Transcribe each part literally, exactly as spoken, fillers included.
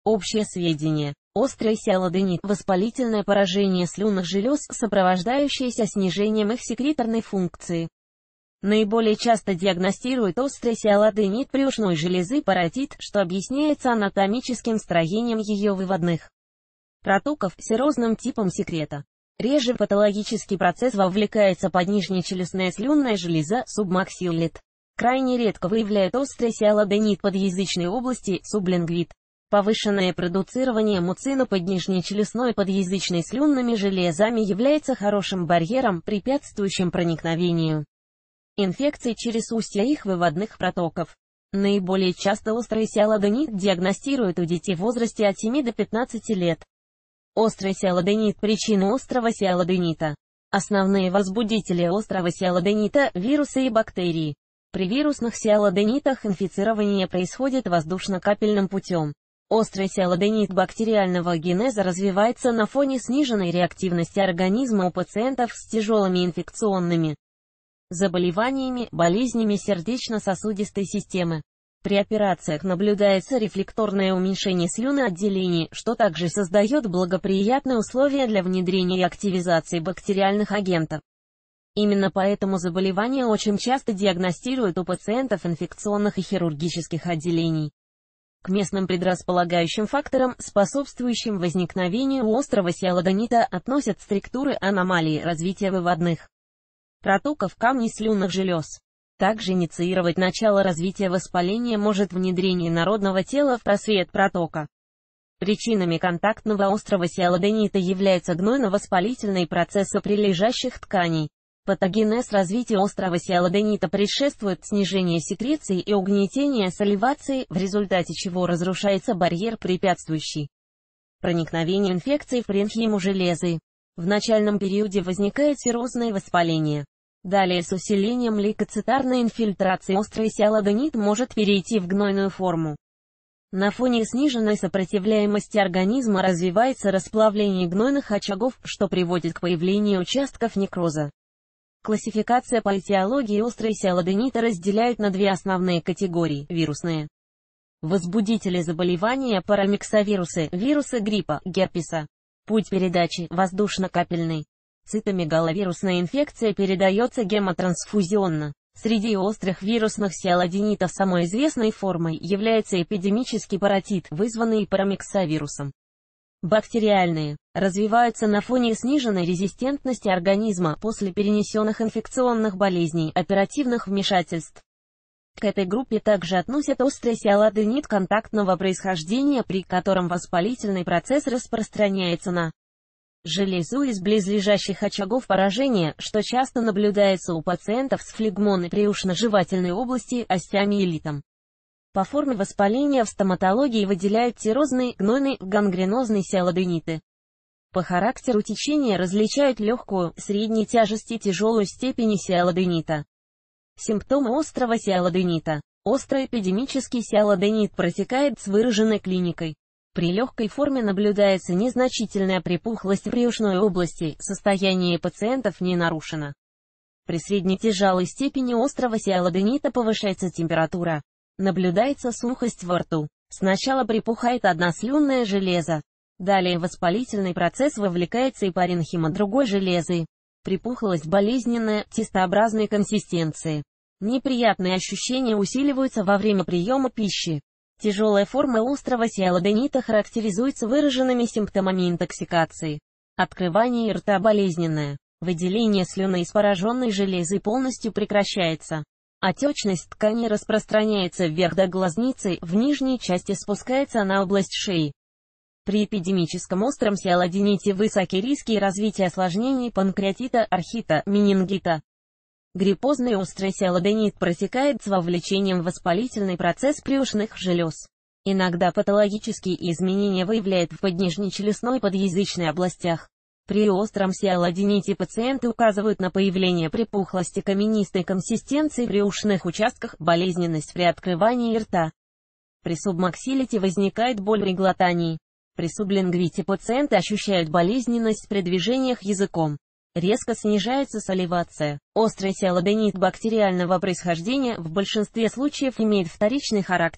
Общее сведение. Острый сиалоденит – воспалительное поражение слюнных желез, сопровождающееся снижением их секреторной функции. Наиболее часто диагностируют острый сиалоденит брюшной железы паротит, что объясняется анатомическим строением ее выводных протоков, серозным типом секрета. Реже патологический процесс вовлекается поднижнечелюстная слюнная железа, субмаксиллит. Крайне редко выявляют острый сиалоденит подъязычной области, сублингвит. Повышенное продуцирование муцина поднижнечелюстной подъязычной слюнными железами является хорошим барьером, препятствующим проникновению инфекций через устья их выводных протоков. Наиболее часто острый сиалоденит диагностируют у детей в возрасте от семи до пятнадцати лет. Острый сиалоденит – причина острого сиалоденита. Основные возбудители острого сиалоденита – вирусы и бактерии. При вирусных сиалоденитах инфицирование происходит воздушно-капельным путем. Острый сиалоденит бактериального генеза развивается на фоне сниженной реактивности организма у пациентов с тяжелыми инфекционными заболеваниями, болезнями сердечно-сосудистой системы. При операциях наблюдается рефлекторное уменьшение слюноотделения, что также создает благоприятные условия для внедрения и активизации бактериальных агентов. Именно поэтому заболевания очень часто диагностируют у пациентов инфекционных и хирургических отделений. К местным предрасполагающим факторам, способствующим возникновению острого сиалоденита, относят структуры аномалии развития выводных протоков камней слюнных желез. Также инициировать начало развития воспаления может внедрение инородного тела в просвет протока. Причинами контактного острого сиалоденита являются гнойно-воспалительные процессы прилежащих тканей. Патогенез развития острого сиалоденита предшествует снижение секреции и угнетение саливации, в результате чего разрушается барьер, препятствующий проникновению инфекций в паренхиму железы. В начальном периоде возникает серозное воспаление. Далее с усилением лейкоцитарной инфильтрации острый сиалоденит может перейти в гнойную форму. На фоне сниженной сопротивляемости организма развивается расплавление гнойных очагов, что приводит к появлению участков некроза. Классификация по этиологии острый сиалоденита разделяют на две основные категории – вирусные. Возбудители заболевания – парамиксовирусы, вирусы гриппа, герпеса. Путь передачи – воздушно-капельный. Цитомегаловирусная инфекция передается гемотрансфузионно. Среди острых вирусных сиалоденитов самой известной формой является эпидемический паротит, вызванный парамиксовирусом. Бактериальные развиваются на фоне сниженной резистентности организма после перенесенных инфекционных болезней, оперативных вмешательств. К этой группе также относят острый сиалоденит контактного происхождения, при котором воспалительный процесс распространяется на железу из близлежащих очагов поражения, что часто наблюдается у пациентов с флегмоной брюшно-жевательной области, остеомиелитом. По форме воспаления в стоматологии выделяют тирозный, гнойный, гангренозный сиалодениты. По характеру течения различают легкую, средней тяжести и тяжелую степени сиалоденита. Симптомы острого сиалоденита. Острый эпидемический сиалоденит протекает с выраженной клиникой. При легкой форме наблюдается незначительная припухлость в брюшной области, состояние пациентов не нарушено. При средне-тяжелой степени острого сиалоденита повышается температура. Наблюдается сухость во рту. Сначала припухает одна слюнная железа. Далее воспалительный процесс вовлекается и паренхима другой железы. Припухлость болезненная, тестообразной консистенции. Неприятные ощущения усиливаются во время приема пищи. Тяжелая форма острого сиалоденита характеризуется выраженными симптомами интоксикации. Открывание рта болезненное. Выделение слюны из пораженной железы полностью прекращается. Отечность ткани распространяется вверх до глазницы, в нижней части спускается на область шеи. При эпидемическом остром сиалодените высоки риски развития осложнений панкреатита, архита, менингита. Гриппозный острый сиалоденит протекает с вовлечением в воспалительный процесс брюшных желез. Иногда патологические изменения выявляют в поднижнечелюстной подъязычной областях. При остром сиалодените пациенты указывают на появление припухлости каменистой консистенции в брюшных участках, болезненность при открывании рта. При субмаксиллите возникает боль при глотании. При сублингвите пациенты ощущают болезненность при движениях языком. Резко снижается саливация. Острый сиалоденит бактериального происхождения в большинстве случаев имеет вторичный характер.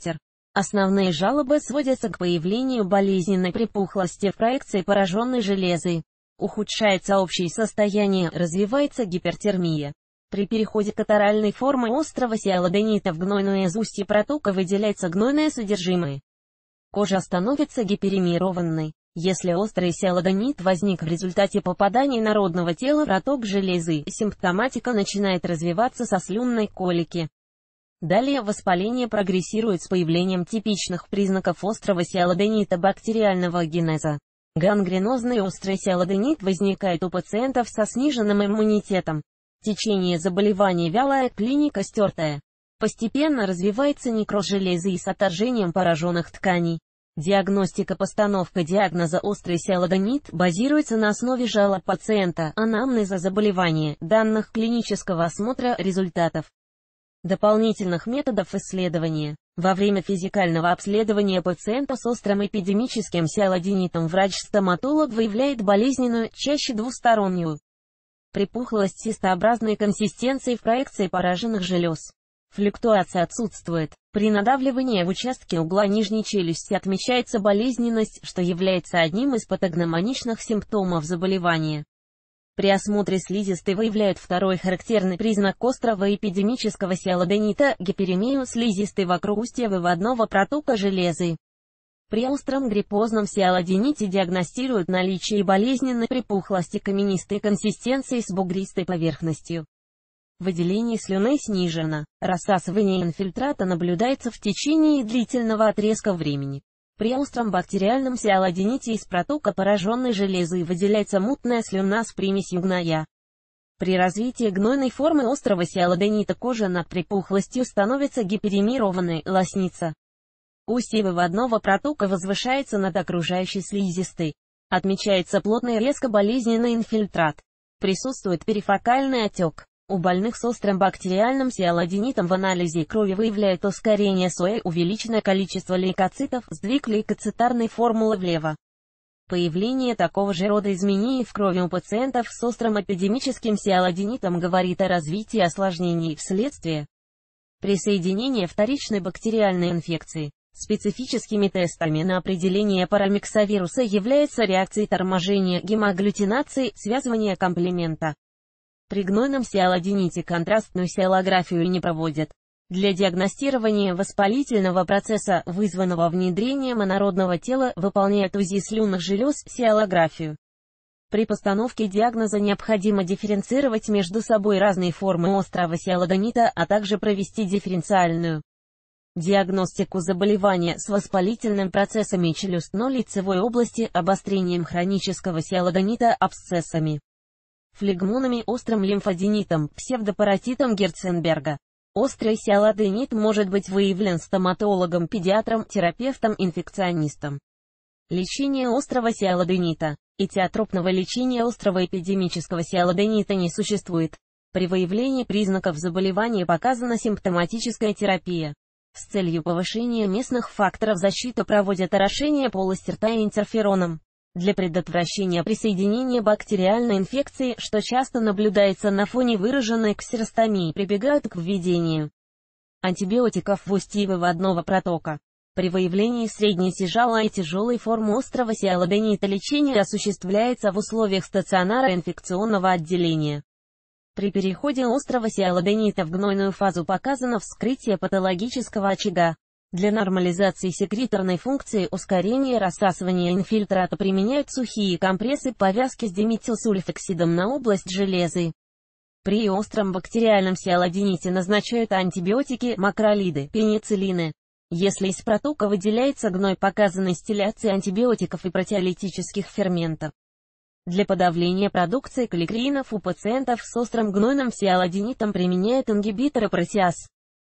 Основные жалобы сводятся к появлению болезненной припухлости в проекции пораженной железы. Ухудшается общее состояние, развивается гипертермия. При переходе катаральной формы острого сиалоденита в гнойное устье протока выделяется гнойное содержимое. Кожа становится гиперемированной. Если острый сиалоденит возник в результате попадания народного тела в проток железы, симптоматика начинает развиваться со слюнной колики. Далее воспаление прогрессирует с появлением типичных признаков острого сиалоденита бактериального генеза. Гангренозный острый сиалоденит возникает у пациентов со сниженным иммунитетом. Течение заболевания вялое, клиника стертая. Постепенно развивается некроз железы и с отторжением пораженных тканей. Диагностика-постановка диагноза острый сиалоденит базируется на основе жалоб пациента, анамнеза заболевания, данных клинического осмотра, результатов дополнительных методов исследования. Во время физикального обследования пациента с острым эпидемическим сиалоденитом врач-стоматолог выявляет болезненную, чаще двустороннюю припухлость цистообразной консистенции в проекции пораженных желез. Флюктуация отсутствует. При надавливании в участке угла нижней челюсти отмечается болезненность, что является одним из патогномоничных симптомов заболевания. При осмотре слизистой выявляют второй характерный признак острого эпидемического сиалоденита – гиперемию слизистой вокруг устья выводного протока железы. При остром гриппозном сиалодените диагностируют наличие болезненной припухлости каменистой консистенции с бугристой поверхностью. Выделение слюны снижено. Рассасывание инфильтрата наблюдается в течение длительного отрезка времени. При остром бактериальном сиалодените из протока пораженной железы выделяется мутная слюна с примесью гноя. При развитии гнойной формы острого сиалоденита кожа над припухлостью становится гиперемированной, лоснится. Устье выводного протока возвышается над окружающей слизистой. Отмечается плотный резко болезненный инфильтрат. Присутствует перифокальный отек. У больных с острым бактериальным сиалоденитом в анализе крови выявляют ускорение СОЭ, увеличенное количество лейкоцитов, сдвиг лейкоцитарной формулы влево. Появление такого же рода изменений в крови у пациентов с острым эпидемическим сиалоденитом говорит о развитии осложнений вследствие присоединения вторичной бактериальной инфекции. Специфическими тестами на определение парамиксовируса является реакция торможения, гемоагглютинации, связывания комплемента. При гнойном сиалодените контрастную сиалографию не проводят. Для диагностирования воспалительного процесса, вызванного внедрением инородного тела, выполняют УЗИ слюнных желез, сиалографию. При постановке диагноза необходимо дифференцировать между собой разные формы острого сиалоденита, а также провести дифференциальную диагностику заболевания с воспалительными процессами челюстно-лицевой области, обострением хронического сиалоденита, абсцессами, флегмонами, острым лимфаденитом, псевдопаратитом Герценберга. Острый сиалоденит может быть выявлен стоматологом, педиатром, терапевтом, инфекционистом. Лечение острого сиалоденита. Этиотропного лечения острого эпидемического сиалоденита не существует. При выявлении признаков заболевания показана симптоматическая терапия. С целью повышения местных факторов защиты проводят орошение полости рта интерфероном. Для предотвращения присоединения бактериальной инфекции, что часто наблюдается на фоне выраженной ксеростомии, прибегают к введению антибиотиков в устье выводного протока. При выявлении средней тяжелой и тяжелой формы острого сиалоденита лечение осуществляется в условиях стационара инфекционного отделения. При переходе острого сиалоденита в гнойную фазу показано вскрытие патологического очага. Для нормализации секреторной функции ускорения рассасывания инфильтрата применяют сухие компрессы, повязки с диметилсульфоксидом на область железы. При остром бактериальном сиалодените назначают антибиотики, макролиды, пенициллины. Если из протока выделяется гной, показана стилляция антибиотиков и протеолитических ферментов. Для подавления продукции каликринов у пациентов с острым гнойным сиалоденитом применяют ингибиторы протеаз.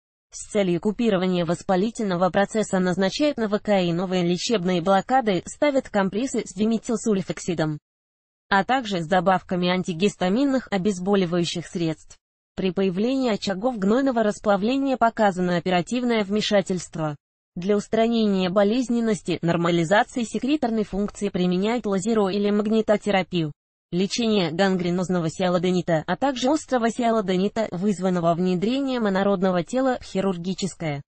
С целью купирования воспалительного процесса назначают новокаиновые лечебные блокады, ставят компрессы с диметилсульфоксидом, а также с добавками антигистаминных обезболивающих средств. При появлении очагов гнойного расплавления показано оперативное вмешательство. Для устранения болезненности, нормализации секреторной функции применяют лазеро- или магнитотерапию. Лечение гангренозного сиалоденита, а также острого сиалоденита, вызванного внедрением инородного тела, хирургическое.